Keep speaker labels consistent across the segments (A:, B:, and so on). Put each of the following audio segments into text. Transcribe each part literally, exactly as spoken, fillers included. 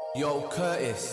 A: Yo, Curtis.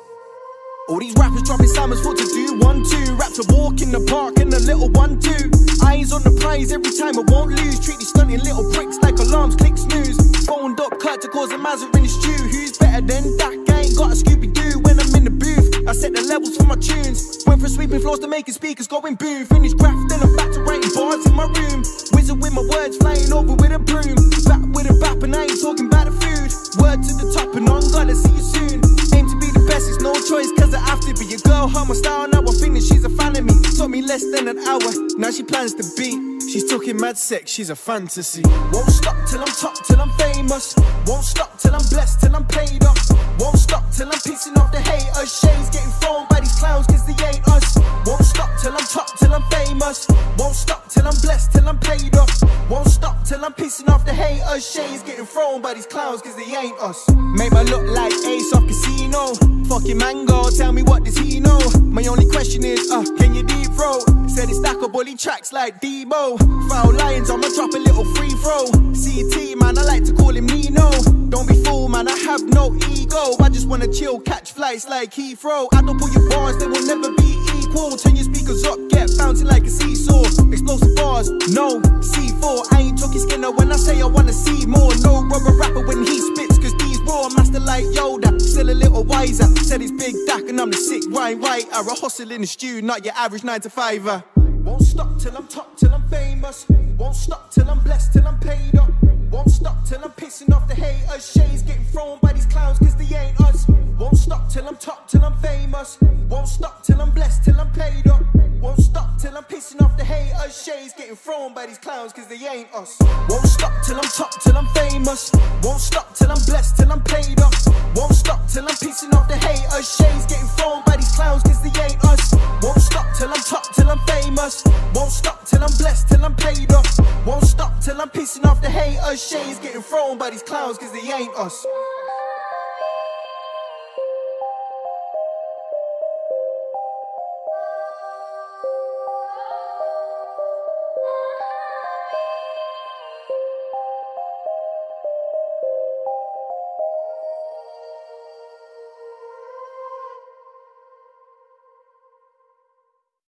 B: All these rappers dropping Simons for to do one, two. Raps a walk in the park and a little one, two. Eyes on the prize every time I won't lose. Treat these stunting little pricks like alarms, click snooze. Phoned up Kurt to cause a mazza in the stew. Who's better than that? I ain't got a Scooby-Doo when I'm in the booth. I set the levels for my tunes. Went from sweeping floors to making speakers going boom. Finish graft, then I'm back to writing bars in my room. Wizard with my words flying over with a broom. Back with a rap and I ain't talking about the food. Word to the top and on, gotta see you soon. Aim to be the best, it's no choice cause I have to be. Your girl heard my style, now I think that she's a fan of me. Took me less than an hour, now she plans to beat. She's talking mad sex, she's a fantasy. Won't stop till I'm top, till I'm famous. Won't stop till I'm blessed, till I'm paid up. Won't stop till I'm pissing off the haters. Shades getting thrown by these clowns cause they ain't us. Won't stop till I'm top, till I'm famous. Won't stop till I'm blessed, till I'm paid up. Won't stop till I'm pissing off the haters. Shades getting thrown by these clowns cause they ain't us. Make my look like Ace off Casino. Fucking mango, tell me what does he know? My only question is, uh, can you deep throw? Said it's stack up all these tracks like Debo. Foul lions, I'ma drop a little free throw. C T man, I like to call him Nino. Don't be fool man, I have no ego. I just wanna chill, catch flights like Heathrow. I don't pull your bars, they will never be equal. Turn your speakers up, get bouncing like a seesaw. Explosive bars, no C four. I ain't talking Skinner when I say I wanna see more. No rubber rapper when he spits, cause these raw. Master like Yoda, still a little wiser. Said he's big Dak and I'm the sick rhyme writer. A hustle in the stew, not your average nine to fiver. Won't stop till I'm top, till I'm famous. Won't stop till I'm blessed, till I'm paid up. Won't stop till I'm pissing off the haters. Shades getting thrown by these clowns cause they ain't us. Won't stop till I'm top, till I'm famous. Won't stop till I'm blessed, till I'm paid up. Won't stop till I'm pissing off the haters. Shades getting thrown by these clowns cause they ain't us. Won't stop till I'm top, till I'm famous. Won't stop till I'm blessed, till I'm paid up. Won't stop till I'm pissing off the haters. Shades getting thrown by these clowns cause they ain't us. Won't stop till I'm top, till I'm famous. Won't stop till I'm blessed, till I'm paid up. Won't stop till I'm pissing off the haters. Shades getting thrown by these clowns cause they ain't us.